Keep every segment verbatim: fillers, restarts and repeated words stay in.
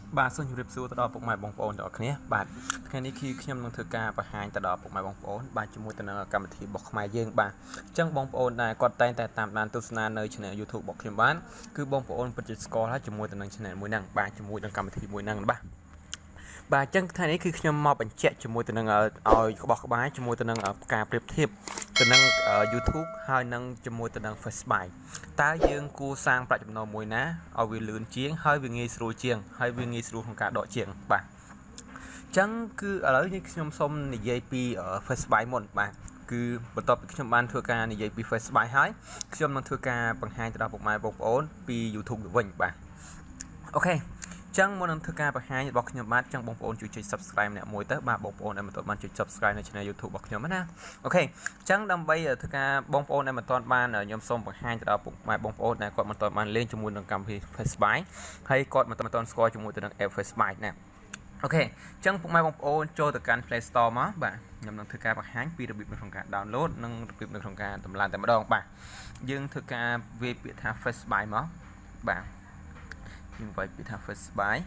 bà xuân chụp xu tao bọc mày bong bồn đó kia bà cái này khi nhâm năng thực ca và hai tao bọc mày bong bồn bà chỉ muốn tao năng cầm thì bọc mày dương bà chẳng bong bồn này còn tay tại tạm đàn tu sna nơi channel YouTube bọc khiêm bán cứ bong bồn bật score hết chỉ muốn tao năng channel mùi năng bà chỉ muốn năng cầm thì mùi năng bà bà chẳng thay này khi nhâm mò bánh chẹt chỉ muốn tao năng ở ở bọc bái chỉ muốn tao năng ở cà phê thiệp tao năng ở YouTube hai năng chỉ muốn tao năng Facebook ta dương cu sang bạch chấm nọ mùi ná ở vì lươn chiếng hơi vì nghi sưu chiêng hơi vì nghi sưu không cả đội chiêng bà chẳng cứ ở đây như xóm này dây pi ở Facebook một bà cứ bắt tập trong ban thưa ca này dây pi Facebook hai trong năng thưa ca bằng hai từ một mai một ổn pi YouTube được vinh bà ok chẳng muốn năng thưa ca bằng hai bọc nhóm mát chẳng bông ổn chú chơi subscribe nè mỗi tới ba bông ổn em mà tụi bạn chơi subscribeใน channel YouTube bọc nhóm mát ok chẳng đâm bây giờ thưa ca bông ổn em mà toàn ban ở nhóm xóm bằng hai từ một mai bông ổn này còn mà toàn ban lên cho muốn năng cầm thì Facebook hay còn mà toàn score cho muốn từ năng Facebook nè ok chẳng phục mai bông ổn cho từ can Play Store mà bạn nhằm năng thưa ca bằng hai pi được bị trong cả download năng được bị trong cả tầm lan tại mà đòn bạn dương thưa ca về biệt thà Facebook mà bạn nhưng vậy bị thà Facebook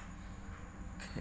ok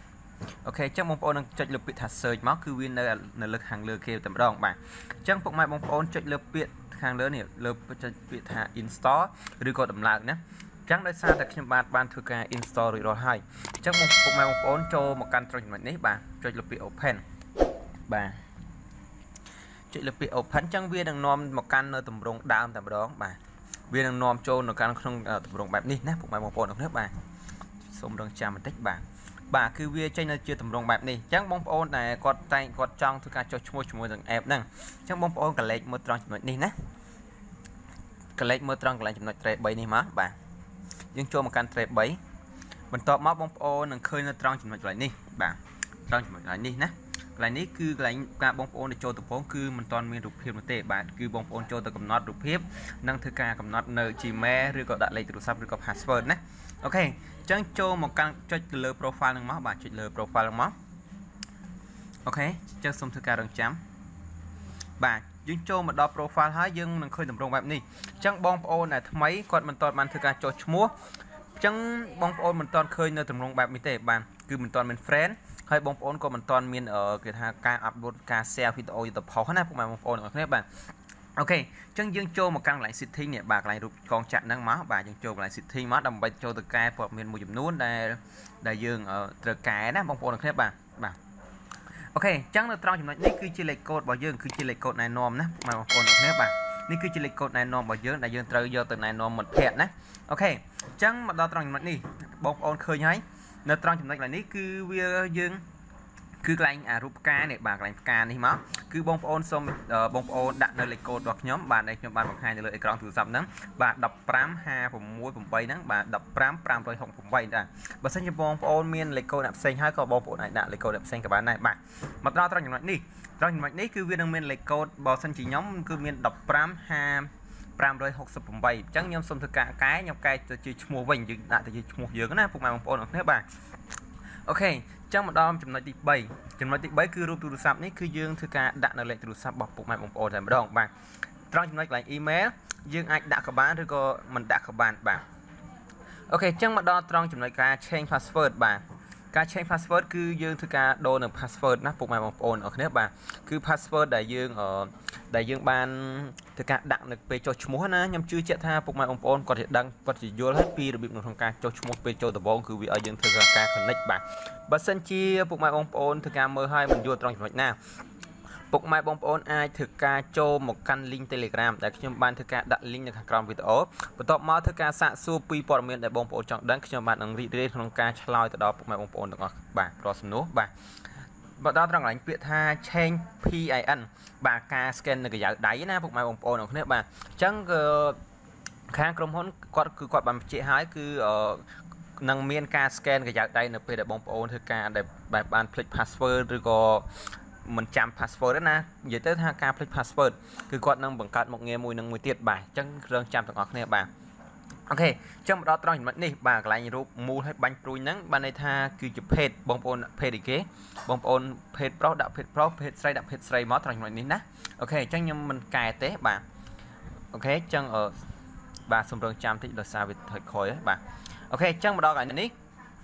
ok chắc bông ổn chạy lực bị thà search máu cứ viên là lực hàng lừa kêu tầm đòn bạn chẳng phục mai bông ổn chạy lực biệt hàng lớn này lực bị thà install rồi còn tầm lan nhé chẳngได้xaแต่ខ្ញុំបាទបានធ្វើការ install រួចរាល់ហើយអញ្ចឹងមកពុកម៉ែបងប្អូនចូលមកកាន់ត្រង់ចំណុចនេះបាទចុចលើពី open បាទចុចលើពី open អញ្ចឹងវានឹងនាំមកកាន់នៅទម្រង់ដើមតែម្ដងបាទវានឹងនាំចូលនៅកាន់ក្នុងទម្រង់បែបនេះណាពុកម៉ែបងប្អូនអរគុណបាទសូមរងចាំបន្តិចបាទបាទគឺវាចេញនៅជាទម្រង់បែបនេះអញ្ចឹងបងប្អូនដែលគាត់តែងគាត់ចង់ធ្វើការចុះឈ្មោះជាមួយនឹង app ហ្នឹងអញ្ចឹងបងប្អូនកលេចមើលត្រង់ចំណុចនេះណាកលេចមើលត្រង់កន្លែងចំណុចត្រេបីនេះមកបាទយើងចូលមកកាន់ trade 3បន្ទាប់មកបងប្អូននឹងឃើញនៅត្រង់ចំណុចកន្លែងនេះបាទត្រង់ចំណុចកន្លែងនេះណាកន្លែងនេះគឺកន្លែងការបងប្អូនទៅចូលទៅផងគឺមិនទាន់មានរូបភាពនោះទេបាទគឺបងប្អូនចូលទៅកំណត់រូបភាពនិងធ្វើការកំណត់នៅ Gmail ឬក៏ដាក់លេខទូរស័ព្ទឬក៏ password ណាអូខេអញ្ចឹងចូលមកកាន់ចុចទៅលើ profile ហ្នឹងមកបាទចុចលើ profile ហ្នឹងមកអូខេអញ្ចឹងសូមធ្វើការរងចាំបាទយើងចូលមកដល់ profile ហើយយើងនឹងឃើញទម្រង់បែបនេះអញ្ចឹងបងប្អូនដែលថ្មីគាត់មិនទាន់បានធ្វើការចុះឈ្មោះអញ្ចឹងបងប្អូនមិនទាន់ឃើញនៅទម្រង់បែបនេះទេបាទគឺមិនទាន់មាន friend ហើយបងប្អូនក៏មិនទាន់មានគេថាការ upload ការ share វីដេអូទៅផុសណាពុកម៉ែបងប្អូនទាំងអស់គ្នាបាទអូខេអញ្ចឹងយើងចូលមកកាន់កន្លែង setting នេះបាទកន្លែងរូបកងចាក់ហ្នឹងមកបាទយើងចូលកន្លែង setting មកដើម្បីចូលទៅកែព័ត៌មានមួយចំនួនដែលដែលយើងត្រូវកែណាបងប្អូនទាំងអស់គ្នាបាទបាទអូខេអញ្ចឹងនៅត្រង់ចំណុចនេះគឺជាលេខកូដរបស់យើងគឺជាលេខកូដណែនាំណាបងប្អូនទាំងគ្នាបាទនេះគឺជាលេខកូដណែនាំរបស់យើងដែលយើងត្រូវយកទៅណែនាំមិត្តភ័ក្តិណាអូខេអញ្ចឹងមកដល់ត្រង់ចំណុចនេះបងប្អូនឃើញហើយនៅត្រង់ចំណុចកន្លែងនេះគឺវាយើងគឺកន្លែងអារូបផ្កានេះបាទកន្លែងផ្កានេះមកគឺបងប្អូនសូមបងប្អូនដាក់នៅលេខកូដរបស់ខ្ញុំបាទដែលខ្ញុំបានបង្ហាញនៅលើអេក្រង់ទូរស័ព្ទហ្នឹងបាទដប់ប្រាំ ហាប្រាំមួយ ប្រាំបីហ្នឹងបាទដប់ប្រាំ ប្រាំរយហុកប្រាំបីដែរបើសិនជាបងប្អូនមានលេខកូដអ្នកផ្សេងហើយក៏បងប្អូនអាចដាក់លេខកូដអ្នកផ្សេងក៏បានដែរបាទមកដល់ត្រង់ចំណុចនេះត្រង់ចំណុចនេះគឺវានឹងមានលេខកូដបើសិនជាខ្ញុំគឺមានដប់ប្រាំ ហាប្រាំរយហុកប្រាំបីអញ្ចឹងខ្ញុំសូមធ្វើការកែខ្ញុំកែទៅជាឈ្មោះវិញយើងដាក់ទៅជាឈ្មោះយើងណាពុកម៉ែបងប្អូនអរគុណបាទអូខេចឹងមកដល់ចំណុចទីបីចំណុចទីបីគឺរូបទូរស័ព្ទនេះគឺយើងធ្វើការដាក់នៅលេខទូរស័ព្ទរបស់ពុកម៉ែបងប្អូនតែម្ដងបាទត្រង់ចំណុចកន្លែង email យើងអាចដាក់ក៏បានឬក៏មិនដាក់ក៏បានបាទអូខេចឹងមកដល់ត្រង់ចំណុចការ change password បាទការ change password គឺយើងធ្វើការដូរនៅ password ណាពុកម៉ែបងប្អូនអរគ្នាបាទគឺ password ដែលយើងដែលយើងបានធ្វើការដាក់នៅពេលចុះឈ្មោះណាខ្ញុំជឿជាក់ថាពុកម៉ែបងប្អូនគាត់จะដឹងគាត់จะយល់ហើយពីរបៀបក្នុងការចុះឈ្មោះពេលចូលដំបូងគឺវាឲ្យយើងធ្វើការ connect បាទបើសិនជាពុកម៉ែបងប្អូនធ្វើការមើលហើយមិនយល់ត្រង់ចំណុចណាពុកម៉ែបងប្អូនអាចធ្វើការចូលមកកាន់ link Telegram ដែលខ្ញុំបានធ្វើការដាក់ link នៅខាងក្រោមវីដេអូបន្ទាប់មកធ្វើការសាកសួរពីព័ត៌មានដែលបងប្អូនចង់ដឹងខ្ញុំបាននឹងរីករាយក្នុងការឆ្លើយទៅដល់ពុកម៉ែបងប្អូនទាំងអស់បាទរាល់សំណួរបាទបើដល់ត្រង់កន្លែងពាក្យថា change พี ไอ เอ็น បាទការ scan នៅកញ្ចៅដៃណាពុកម៉ែបងប្អូនទាំងគ្នាបាទអញ្ចឹងគឺខាងក្រុមហ៊ុនគាត់គឺគាត់បានបញ្ជាក់ហើយគឺនឹងមានការ scan កញ្ចៅដៃនៅពេលដែលបងប្អូនធ្វើការដែលបានភ្លេច password ឬក៏មិនចាំ password ណានិយាយទៅថាការភ្លេច password គឺគាត់នឹងបង្កើតមុខងារមួយនឹងមួយទៀតបាទអញ្ចឹងរងចាំទាំងអស់គ្នាបាទអូខេអញ្ចឹងមកដល់ត្រង់ចំណុចនេះបាទកន្លែងរូបមូលឲ្យបាញ់ព្រួយហ្នឹងបានន័យថាគឺជាភេទបងប្អូនភេទអីគេបងប្អូនភេទប្រុសដាក់ភេទប្រុសភេទស្រីដាក់ភេទស្រីមកត្រង់ចំណុចនេះណាអូខេអញ្ចឹងខ្ញុំមិនកែទេបាទអូខេអញ្ចឹងអឺបាទសូមរងចាំតិចដោយសារវាថយក្រោយបាទអូខេអញ្ចឹងមកដល់កន្លែងនេះ អ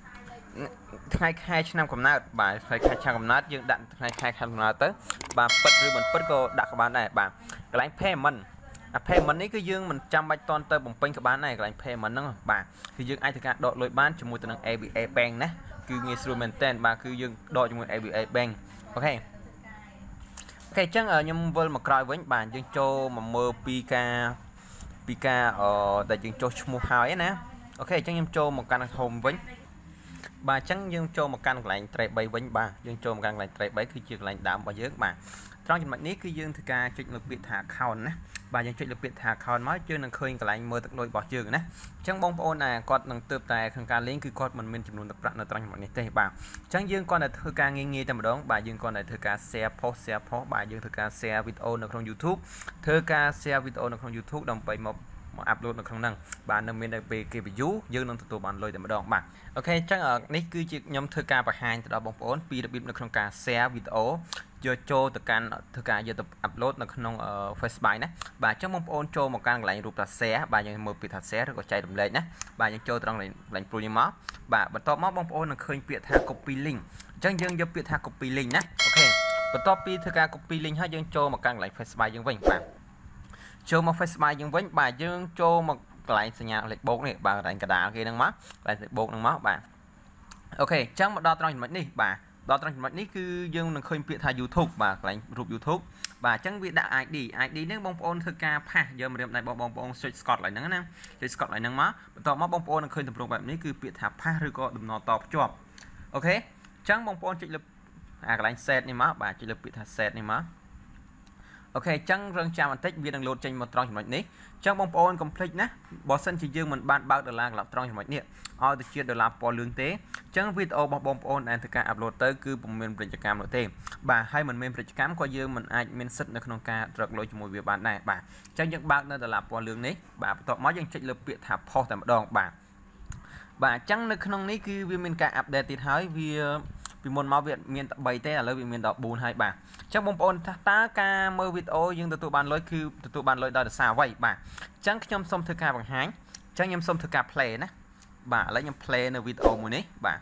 ថ្ងៃខែឆ្នាំកំណើតបាទថ្ងៃខែឆ្នាំកំណើតយើងដាក់ថ្ងៃខែឆ្នាំកំណើតទៅបាទពិតឬមិនពិតក៏ដាក់ក៏បានដែរបាទកន្លែង payment អា payment នេះគឺយើងមិនចាំបាច់តន់ទៅបំពេញក៏បានដែរកន្លែង payment ហ្នឹងបាទគឺយើងអាចធ្វើការដកលុយបានជាមួយទៅនឹង a bê a Bank ណាគឺងាយស្រួលមែនតើបាទគឺយើងដកជាមួយ a bê a Bank អូខេអូខេអញ្ចឹងខ្ញុំវិលមកក្រោយវិញបាទយើងចូលមកមើលពីការពីការអឺដែលយើងចុះឈ្មោះហើយណាអូខេអញ្ចឹងខ្ញុំចូលមកកាន់ home វិញបាទអញ្ចឹងយើងចូលមកកាន់កន្លែង track 3វិញបាទយើងចូលមកកាន់កន្លែង track 3គឺជាកន្លែងដើមរបស់យើងបាទត្រង់ចំណុចនេះគឺយើងធ្វើការចុចលើពាក្យថា account ណាបាទយើងចុចលើពាក្យថា account មកយើងនឹងឃើញកន្លែងមើលទឹកលុយរបស់យើងណាអញ្ចឹងបងប្អូនណាគាត់នឹងទើបតែក្នុងការលេងគឺគាត់មិនមានចំនួនទឹកប្រាក់នៅត្រង់ចំណុចនេះទេបាទអញ្ចឹងយើងគាត់តែធ្វើការងាយងាយតែម្ដងបាទយើងគាត់តែធ្វើការ share post share post បាទយើងធ្វើការ share វីដេអូនៅក្នុង YouTube ធ្វើការ share វីដេអូនៅក្នុង YouTube ដើម្បីមកមកអាប់ឡូតនៅក្នុងហ្នឹងបាទនៅមានតែពេលគេ view យើងនឹងទទួលបានលុយតែម្ដងបាទអូខេអញ្ចឹងនេះគឺជាខ្ញុំធ្វើការបង្ហាញទៅដល់បងប្អូនពីរបៀបនៅក្នុងការ share វីដេអូយកចូលទៅកាន់ធ្វើការយកទៅ upload នៅក្នុង Facebook ណាបាទអញ្ចឹងបងប្អូនចូលមកកាន់កន្លែងរូបថា share បាទយើងមើលពីថា share ឬក៏ចែករំលែកណាបាទយើងចូលត្រង់កន្លែង pro នេះមកបាទបន្ទាប់មកបងប្អូននឹងឃើញពាក្យថា copy link អញ្ចឹងយើងយកពាក្យថា copy link ណាអូខេបន្ទាប់ពីធ្វើការ copy link ហើយយើងចូលមកកាន់កន្លែង Facebook យើងវិញបាទចូលមក Facebook យើងវិញបាទយើងចូលមកកន្លែងសញ្ញាលេខបូកនេះបាទកន្លែងកណ្ដាលគេហ្នឹងមកកន្លែងលេខបូកហ្នឹងមកបាទអូខេអញ្ចឹងមកដល់ត្រង់ចំណុចនេះបាទដល់ត្រង់ចំណុចនេះគឺយើងនឹងឃើញពាក្យថា YouTube បាទកន្លែងរូប YouTube បាទអញ្ចឹងវាដាក់ i đê i đê នេះបងប្អូនធ្វើការផាសយកម្រាមដៃបងប្អូនចុច Scott ឡើងហ្នឹងណាចុច Scott ឡើងហ្នឹងមកបន្ទាប់មកបងប្អូននឹងឃើញទម្រង់បែបនេះគឺពាក្យថាផាសឬក៏ដំណរតភ្ជាប់អូខេអញ្ចឹងបងប្អូនចុចលើអាកន្លែង set នេះមកបាទចុចលើពាក្យថា set នេះមកអូខេអញ្ចឹងរងចាំបន្តិចវានឹងលោតចេញមកត្រង់ចំណុចនេះអញ្ចឹងបងប្អូនកុំភ្លេចណាបើសិនជាយើងមិនបានបើកដុល្លារកន្លងត្រង់ចំណុចនេះឲ្យទៅជាដុល្លារពណ៌លឿងទេអញ្ចឹងវីដេអូរបស់បងប្អូនដែលធ្វើការអាប់ឡូតទៅគឺពុំមានពាណិជ្ជកម្មនោះទេបាទហើយមិនមានពាណិជ្ជកម្មក៏យើងមិនអាចមានសិទ្ធិនៅក្នុងការរកលុយជាមួយវាបានដែរបាទអញ្ចឹងយើងបើកនៅដុល្លារពណ៌លឿងនេះបាទបន្ទាប់មកយើងចុចលើពាក្យថា post តែម្ដងបាទបាទអញ្ចឹងនៅក្នុងនេះគឺវាមានការអាប់ដេតទៀតហើយវាពីមុនមកវាមានតែបីទេឥឡូវវាមានដល់បួនហើយបាទអញ្ចឹងបងប្អូនតើការមើលវីដេអូយើងទទួលបានលុយគឺទទួលបានលុយដោយសារអ្វីបាទអញ្ចឹងខ្ញុំសូមធ្វើការបង្ហាញអញ្ចឹងខ្ញុំសូមធ្វើការ play ណាបាទឥឡូវខ្ញុំ play នៅវីដេអូមួយនេះបាទ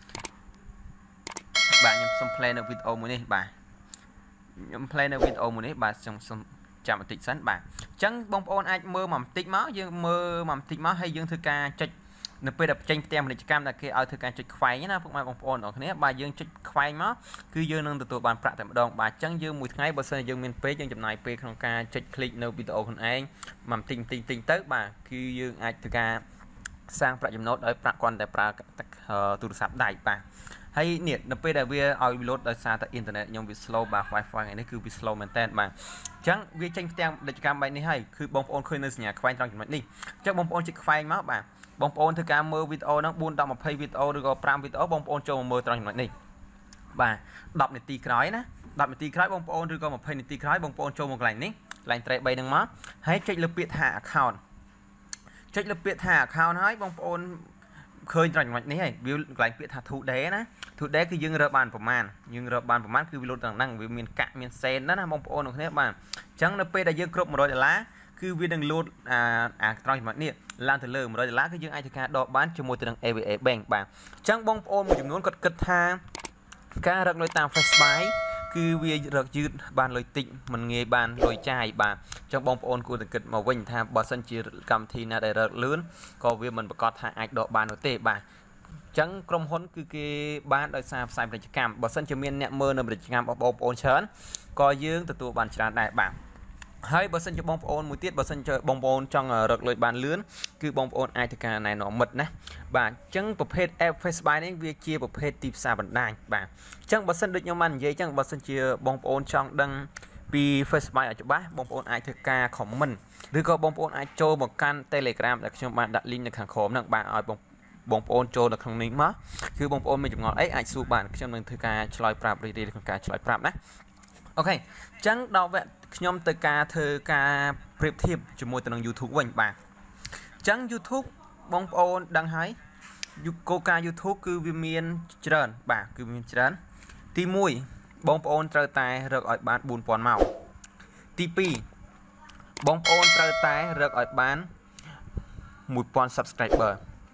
បាទខ្ញុំសូម play នៅវីដេអូមួយនេះបាទខ្ញុំ play នៅវីដេអូមួយនេះបាទខ្ញុំសូមចាំបន្តិចសិនបាទអញ្ចឹងបងប្អូនអាចមើលមកបន្តិចមកយើងមើលមកបន្តិចមកហើយយើងធ្វើការចុចនៅពេលដែលចេញផ្ទាំងពាណិជ្ជកម្មដែលគេឲ្យធ្វើការចុចខ្វែងណាពុកម៉ែបងប្អូនអរគ្នាបាទយើងចុចខ្វែងមកគឺយើងនឹងទទួលបានប្រាក់តែម្ដងបាទអញ្ចឹងយើងមួយថ្ងៃបើសិនជាយើងមានពេលយើងចំណាយពេលក្នុងការចុច click នៅវីដេអូខ្លួនឯងមកបន្តិចបន្តិចបន្តិចទៅបាទគឺយើងអាចធ្វើការសាងប្រាក់ចំណូលដោយប្រាក់គ្រាន់តែប្រើទូរស័ព្ទដៃបាទហើយនេះនៅពេលដែលវាឲ្យ load ដោយសារតែអ៊ីនធឺណិតខ្ញុំវា slow បាទ Wi-Fi ថ្ងៃនេះគឺវា slow មែនតើបាទអញ្ចឹងវាចេញផ្ទាំងពាណិជ្ជកម្មបែបនេះហើយគឺបងប្អូនឃើញនៅសញ្ញាខ្វែងត្រង់ចំណុចនេះអញ្ចឹងបងប្អូនចុចខ្វែងមកបាទបងប្អូនធ្វើការមើលវីដេអូហ្នឹងបួនដល់ยี่สิบវីដេអូឬក៏fiveវីដេអូបងប្អូនចូលមកមើលត្រង់ចំណុចនេះបាទtenនាទីក្រោយណាtenនាទីក្រោយបងប្អូនឬក៏twentyនាទីក្រោយបងប្អូនចូលមកកន្លែងនេះកន្លែង track 3ហ្នឹងមកហើយចុចលើពាក្យថា account ចុចលើពាក្យថា account ហើយបងប្អូនឃើញត្រង់ចំណុចនេះហើយវាកន្លែងពាក្យថា today ណា today គឺយើងរើបានប្រមាណយើងរើបានប្រមាណគឺវាលុតទាំងហ្នឹងវាមានកាក់មានសេនណាបងប្អូនទាំងគ្នាបាទអញ្ចឹងនៅពេលដែលយើងគ្រប់one hundredដុល្លារគឺវានឹងលោតអាអាត្រង់ចំណុចនេះឡើងទៅលើone hundredដុល្លារគឺយើងអាចធ្វើការដកបានជាមួយទៅនឹង a bê a Bank បាទអញ្ចឹងបងប្អូនមួយចំនួនគាត់គិតថាការរកលុយតាម Facebook គឺវារកយឺតបានលុយតិចមិនងាយបានលុយចាយបាទអញ្ចឹងបងប្អូនគួរតែគិតមកវិញថាបើសិនជាកម្មវិធីណាដែលរកលឿនក៏វាមិនប្រកាសថាអាចដកបាននោះទេបាទអញ្ចឹងក្រុមហ៊ុនគឺគេបានដោយសារផ្សាយពាណិជ្ជកម្មបើសិនជាមានអ្នកមើលនៅពាណិជ្ជកម្មរបស់បងប្អូនច្រើនក៏យើងទទួលបានច្រើនដែរបាទហើយបើសិនជាបងប្អូនមួយទៀតបើសិនជាបងប្អូនចង់រកលុយបានលឿនគឺបងប្អូនអាចធ្វើការណែនាំមិត្តណាបាទអញ្ចឹងប្រភេទ app Facebook នេះវាជាប្រភេទទីផ្សារបណ្ដាញបាទអញ្ចឹងបើសិនដូចខ្ញុំបាននិយាយអញ្ចឹងបើសិនជាបងប្អូនចង់ដឹងពី Facebook ឲ្យច្បាស់បងប្អូនអាចធ្វើការ comment ឬក៏បងប្អូនអាចចូលមកកាន់ Telegram ដែលខ្ញុំបានដាក់ link នៅខាងក្រោមហ្នឹងបាទឲ្យបងបងប្អូនចូលនៅក្នុងនេះមកគឺបងប្អូនមានចម្ងល់អីអាចសួរបានខ្ញុំនឹងធ្វើការឆ្លើយប្រាប់រីករាយក្នុងការឆ្លើយប្រាប់ណាអូខេអញ្ចឹងដល់វគ្គខ្ញុំទៅការធ្វើការប្រៀបធៀបជាមួយទៅនឹង YouTube វិញបាទអញ្ចឹង YouTube បងប្អូនដឹងហើយគោលការណ៍ YouTube គឺវាមានច្រើនបាទគឺមានច្រើនទីoneបងប្អូនត្រូវតែរកឲ្យបានfour thousandម៉ោងទីtwoបងប្អូនត្រូវតែរកឲ្យបានone thousand subscriber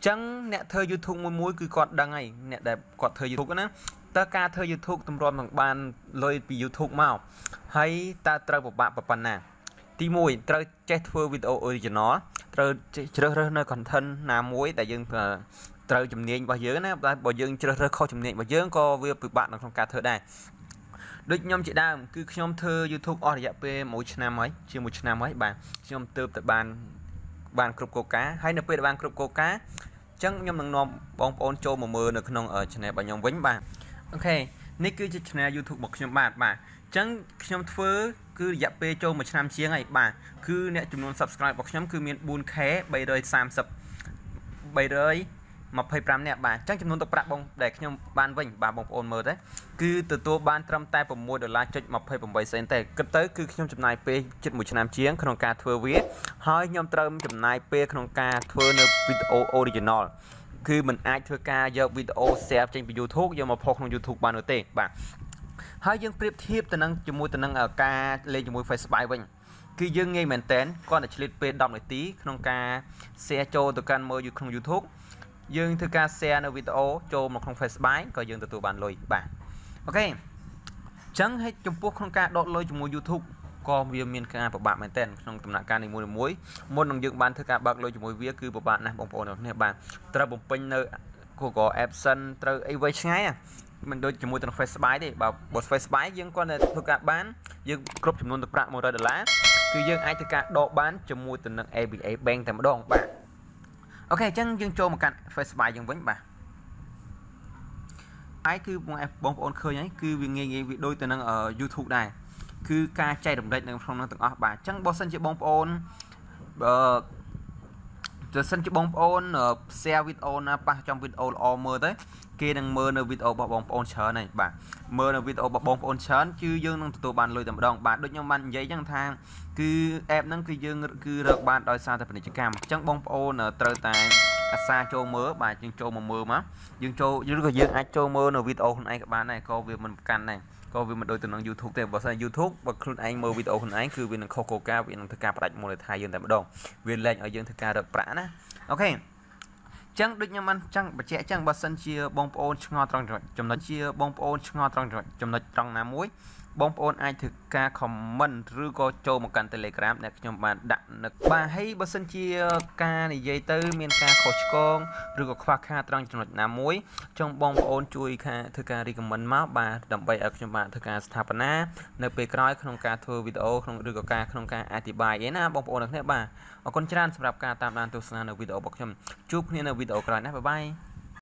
chẳng nè thơ YouTube mùi mùi cứ còn đăng này nè đẹp còn thơ YouTube đó ta ca thơ YouTube tầm rộn bằng bàn lôi bị YouTube mau hay ta trời một bạn bằng nè tí mùi trời chết thơ video original trời chơi rơ nơi còn thân nà muối tại dương trời chùm niên bao giờ nè bao dương chơi rơ kho chùm niên bao giờ có việc bạn trong ca thơ đâyដូចខ្ញុំជាដើមគឺខ្ញុំធ្វើ YouTube អស់រយៈពេលមួយឆ្នាំហើយជាមួយឆ្នាំហើយបាទខ្ញុំទើបតែបានបានគ្រប់កូកាហើយនៅពេលបានគ្រប់កូកាអញ្ចឹងខ្ញុំនឹងនាំបងប្អូនចូលមកមើលនៅក្នុង channel របស់ខ្ញុំវិញបាទអូខេនេះគឺជា channel YouTube របស់ខ្ញុំបាទបាទអញ្ចឹងខ្ញុំធ្វើគឺរយៈពេលចូលមួយឆ្នាំជាងហើយបាទគឺអ្នកចំនួន subscribe របស់ខ្ញុំគឺមាន 4K 330 325នាក់បាទអញ្ចឹងចំនួនទឹកប្រាក់បងដែលខ្ញុំបានវិញបាទបងប្អូនមើលទៅគឺទទួលបានត្រឹមតែ 6 ដុល្លារចុច 28 សេនទេគិតទៅគឺខ្ញុំចំណាយពេលជិតមួយឆ្នាំជាងក្នុងការធ្វើវាហើយខ្ញុំត្រូវចំណាយពេលក្នុងការធ្វើនៅវីដេអូ original គឺមិនអាចធ្វើការយកវីដេអូ share ចេញពី YouTube យកមកផុសក្នុង YouTube បាននោះទេបាទហើយយើងប្រៀបធៀបទៅនឹងជាមួយទៅនឹងការលេងជាមួយ Facebook វិញគឺយើងងាយមែនតើគាត់តែឆ្លៀតពេល10នាទីក្នុងការ share ចូលទៅកាន់មើលក្នុង YouTubeយើងធ្វើការ share នៅវីដេអូចូលមកក្នុង Facebook ក៏យើងទទួលបានលុយបាទអូខេអញ្ចឹងហើយចំពោះក្នុងការដកលុយជាមួយ YouTube ក៏វាមានការពិបាកមែនទែនក្នុងដំណាក់កាលនីមួយៗមុននឹងយើងបានធ្វើការបើកលុយជាមួយវាគឺពិបាកណាស់បងប្អូនទាំងគ្នាបាទត្រូវបំពេញនៅ Google AdSense ត្រូវអីវៃឆ្ងាយមិនដូចជាមួយទៅ Facebook ទេបើបើ Facebook យើងគាត់តែធ្វើការបានយើងគ្រប់ចំនួនទឹកប្រាក់100ដុល្លារគឺយើងអាចធ្វើការដកបានជាមួយទៅនឹង A B A Bank តែម្ដងបាទអូខេអញ្ចឹងយើងចូលមកកាន់ Facebook យើងវិញបាទហើយគឺបងប្អូនឃើញហើយគឺវាងាយងាយវាដូចទៅនឹង YouTube ដែរគឺការចែករំលែកនៅក្នុងនោះទាំងអស់បាទអញ្ចឹងបើសិនជាបងប្អូនអឺបើសិនជាបងប្អូន share វីដេអូណាប៉ះចំវីដេអូល្អមើលទៅគេនឹងមើលនៅវីដេអូរបស់បងប្អូនច្រើនហើយបាទមើលនៅវីដេអូរបស់បងប្អូនច្រើនគឺយើងនឹងទទួលបានលុយតែម្ដងបាទដូចខ្ញុំបាននិយាយអញ្ចឹងថាគឺ app ហ្នឹងគឺយើងគឺរកបានដោយសារតែពាណិជ្ជកម្មអញ្ចឹងបងប្អូនត្រូវតែអាសាចូលមើលបាទយើងចូលមកមើលមកយើងចូលឬក៏យើងអាចចូលមើលនៅវីដេអូខ្លួនឯងក៏បានដែរក៏វាមិនប្រកាន់ដែរក៏វាមិនដូចទៅនឹង YouTube ទេបើសិន YouTube បើខ្លួនឯងមើលវីដេអូខ្លួនឯងគឺវានឹងខុសកូកាវានឹងធ្វើការផ្ដាច់មូលដ្ឋានយើងតែម្ដងវាលែងឲ្យយើងធ្វើការរកប្រាក់ណាអូខេចឹងដូចខ្ញុំបានចឹងបញ្ជាក់ចឹងបើសិនជាបងប្អូនឆ្ងល់ត្រង់ចំណុចជាបងប្អូនឆ្ងល់ត្រង់ចំណុចត្រង់ណាមួយបងប្អូនអាចធ្វើការ comment ឬក៏ចូលមកកាន់ Telegram ដែលខ្ញុំបានដាក់នៅបាទហើយបើសិនជាការនិយាយទៅមានការខុសឆ្គងឬក៏ខ្វះខាតត្រង់ចំណុចណាមួយចង់បងប្អូនជួយធ្វើការ recommend មកបាទដើម្បីឲ្យខ្ញុំបានធ្វើការស្ថាបនានៅពេលក្រោយក្នុងការធ្វើវីដេអូក្នុងឬក៏ការក្នុងការអធិប្បាយឯណាបងប្អូនទាំងគ្នាបាទអរគុណច្រើនសម្រាប់ការតាមដានទស្សនានៅវីដេអូរបស់ខ្ញុំជួបគ្នានៅវីដេអូក្រោយណាបាយបាយ